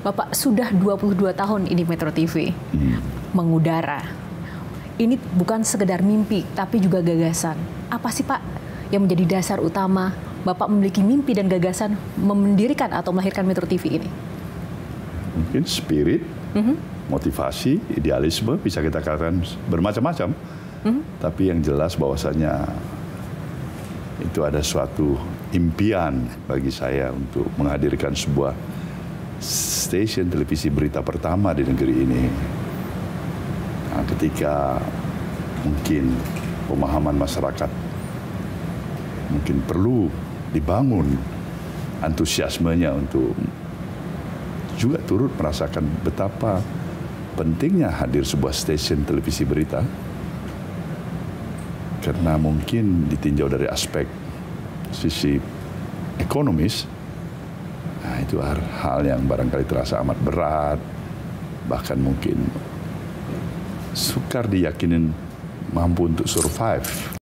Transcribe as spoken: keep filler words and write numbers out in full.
Bapak sudah dua puluh dua tahun ini Metro T V hmm. mengudara. Ini bukan sekedar mimpi, tapi juga gagasan. Apa sih Pak yang menjadi dasar utama Bapak memiliki mimpi dan gagasan mendirikan atau melahirkan Metro T V ini? Mungkin spirit, mm-hmm. motivasi, idealisme, bisa kita katakan bermacam-macam. Mm-hmm. Tapi yang jelas bahwasanya itu ada suatu impian bagi saya untuk menghadirkan sebuah stasiun televisi berita pertama di negeri ini. Nah, ketika mungkin pemahaman masyarakat mungkin perlu dibangun antusiasmenya untuk juga turut merasakan betapa pentingnya hadir sebuah stasiun televisi berita, karena mungkin ditinjau dari aspek sisi ekonomis. Nah, itu hal yang barangkali terasa amat berat, bahkan mungkin sukar diyakinin mampu untuk survive.